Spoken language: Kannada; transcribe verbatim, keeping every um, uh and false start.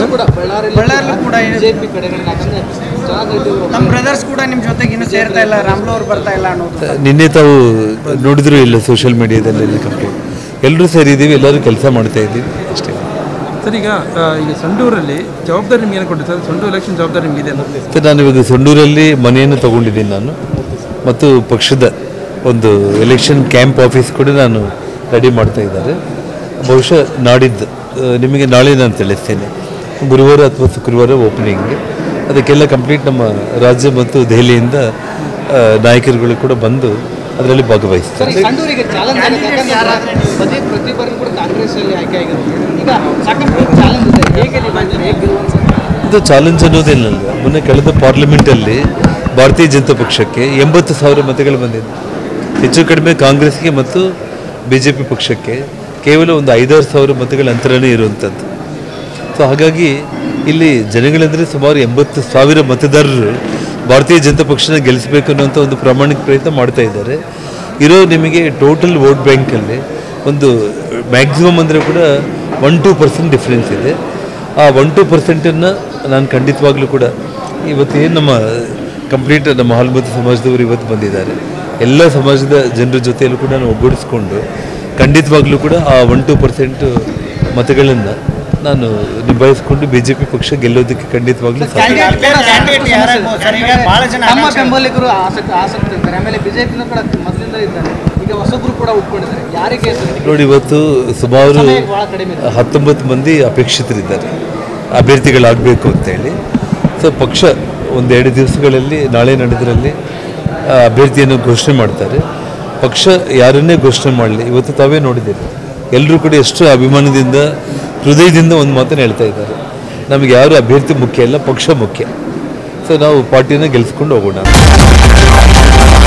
ಕೂಡ ಬಳ್ಳಾರಿಯಲ್ಲೂ ಕೂಡ ಬಿಜೆಪಿ ಕಡೆಗೆ ನಮ್ಮ ಬ್ರದರ್ಸ್ ಕೂಡ ನಿಮ್ಮ ಜೊತೆಗೆ ಇನ್ನೂ ಸೇರ್ತಾ ಇಲ್ಲ, ರಾಮ್ಲು ಅವ್ರು ಬರ್ತಾ ಇಲ್ಲ ಅನ್ನೋದು ನಿನ್ನೆ ತಾವು ನೋಡಿದ್ರು ಇಲ್ಲ ಸೋಷಿಯಲ್ ಮೀಡಿಯಾದಲ್ಲಿ ಕಂಪ್ಲೀಟ್ ಎಲ್ಲರೂ ಸೇರಿದ್ದೀವಿ, ಎಲ್ಲರೂ ಕೆಲಸ ಮಾಡ್ತಾ ಇದ್ದೀವಿ ಅಷ್ಟೇ. ಸರ್, ಈಗ ಈಗ ಸಂಡೂರಲ್ಲಿ ಜವಾಬ್ದಾರಿ ನಿಮ್ಗೆ ಏನು ಕೊಟ್ಟಿದೆ ಸರ್? ಸಂಡೂರು ಎಲೆಕ್ಷನ್ ಜವಾಬ್ದಾರಿ ನಿಮಗಿದೆ ಸರ್? ನಾನು ಇವಾಗ ಸಂಡೂರಲ್ಲಿ ಮನೆಯನ್ನು ತಗೊಂಡಿದ್ದೀನಿ ನಾನು, ಮತ್ತು ಪಕ್ಷದ ಒಂದು ಎಲೆಕ್ಷನ್ ಕ್ಯಾಂಪ್ ಆಫೀಸ್ ಕೂಡ ನಾನು ರೆಡಿ ಮಾಡ್ತಾ ಇದ್ದಾರೆ. ಬಹುಶಃ ನಾಡಿದ್ದು ನಿಮಗೆ ನಾಳೆ ನಾನು ತಿಳಿಸ್ತೇನೆ, ಗುರುವಾರ ಅಥವಾ ಶುಕ್ರವಾರ ಓಪನಿಂಗ್. ಅದಕ್ಕೆಲ್ಲ ಕಂಪ್ಲೀಟ್ ನಮ್ಮ ರಾಜ್ಯ ಮತ್ತು ದೆಹಲಿಯಿಂದ ನಾಯಕರುಗಳು ಕೂಡ ಬಂದು ಅದರಲ್ಲಿ ಭಾಗವಹಿಸ್ತಾರೆ. ಇದು ಚಾಲೆಂಜ್ ಅನ್ನೋದೇನಲ್ಲ. ಮೊನ್ನೆ ಕಳೆದ ಪಾರ್ಲಿಮೆಂಟಲ್ಲಿ ಭಾರತೀಯ ಜನತಾ ಪಕ್ಷಕ್ಕೆ ಎಂಬತ್ತು ಸಾವಿರ ಮತಗಳು ಬಂದಿದೆ. ಹೆಚ್ಚು ಕಡಿಮೆ ಕಾಂಗ್ರೆಸ್ಗೆ ಮತ್ತು ಬಿ ಜೆ ಪಿ ಪಕ್ಷಕ್ಕೆ ಕೇವಲ ಒಂದು ಐದಾರು ಸಾವಿರ ಮತಗಳ ಅಂತರನೇ ಇರುವಂಥದ್ದು. ಸೊ ಹಾಗಾಗಿ ಇಲ್ಲಿ ಜನಗಳಂದರೆ ಸುಮಾರು ಎಂಬತ್ತು ಸಾವಿರ ಮತದಾರರು ಭಾರತೀಯ ಜನತಾ ಪಕ್ಷನ ಗೆಲ್ಲಿಸಬೇಕು ಅನ್ನೋಂಥ ಒಂದು ಪ್ರಾಮಾಣಿಕ ಪ್ರಯತ್ನ ಮಾಡ್ತಾ ಇದ್ದಾರೆ. ಇರೋ ನಿಮಗೆ ಟೋಟಲ್ ವೋಟ್ ಬ್ಯಾಂಕಲ್ಲಿ ಒಂದು ಮ್ಯಾಕ್ಸಿಮಮ್ ಅಂದರೆ ಕೂಡ ಒನ್ ಟೂ ಪರ್ಸೆಂಟ್ ಡಿಫ್ರೆನ್ಸ್ ಇದೆ. ಆ ಒನ್ ಟೂ ಪರ್ಸೆಂಟನ್ನು ನಾನು ಖಂಡಿತವಾಗ್ಲೂ ಕೂಡ ಇವತ್ತೇನು ನಮ್ಮ ಕಂಪ್ಲೀಟ್ ನಮ್ಮ ಹಾಲ್ಮತ ಸಮಾಜದವರು ಇವತ್ತು ಬಂದಿದ್ದಾರೆ, ಎಲ್ಲ ಸಮಾಜದ ಜನರ ಜೊತೆಯಲ್ಲೂ ಕೂಡ ನಾನು ಒಗ್ಗೂಡಿಸ್ಕೊಂಡು ಖಂಡಿತವಾಗ್ಲೂ ಕೂಡ ಆ ಒನ್ ಟೂ ಪರ್ಸೆಂಟ್ ಮತಗಳನ್ನು ನಾನು ನಿಭಾಯಿಸ್ಕೊಂಡು ಬಿ ಜೆ ಪಿ ಪಕ್ಷ ಗೆಲ್ಲೋದಕ್ಕೆ ಖಂಡಿತವಾಗ್ಲೂ ಬೆಂಬಲಿಗರು ಆಸಕ್ತಿ ಆಸಕ್ತಿ ಇರ್ತಾರೆ. ಆಮೇಲೆ ಬಿಜೆಪಿನೂ ಕೂಡ ಮೊದಲಿಂದ ಇದ್ದಾರೆ, ಈಗ ಹೊಸಬ್ರು ಕೂಡ ಉಟ್ಕೊಂಡಿದ್ದಾರೆ. ಯಾರಿಗೆ ನೋಡಿ, ಇವತ್ತು ಸುಮಾರು ಹತ್ತೊಂಬತ್ತು ಮಂದಿ ಅಪೇಕ್ಷಿತರಿದ್ದಾರೆ ಅಭ್ಯರ್ಥಿಗಳಾಗಬೇಕು ಅಂತೇಳಿ. ಸೊ ಪಕ್ಷ ಒಂದೆರಡು ದಿವಸಗಳಲ್ಲಿ ನಾಳೆ ನಡೆದರಲ್ಲಿ ಅಭ್ಯರ್ಥಿಯನ್ನು ಘೋಷಣೆ ಮಾಡ್ತಾರೆ. ಪಕ್ಷ ಯಾರನ್ನೇ ಘೋಷಣೆ ಮಾಡಲಿ, ಇವತ್ತು ತಾವೇ ನೋಡಿದ್ದೀರಿ ಎಲ್ಲರೂ ಕೂಡ ಎಷ್ಟು ಅಭಿಮಾನದಿಂದ ಹೃದಯದಿಂದ ಒಂದು ಮಾತನ್ನು ಹೇಳ್ತಾ ಇದ್ದಾರೆ, ನಮಗೆ ಯಾರು ಅಭ್ಯರ್ಥಿ ಮುಖ್ಯ ಇಲ್ಲ, ಪಕ್ಷ ಮುಖ್ಯ. ಸೊ ನಾವು ಪಾರ್ಟಿನ ಗೆಲ್ಲಿಸ್ಕೊಂಡು ಹೋಗೋಣ.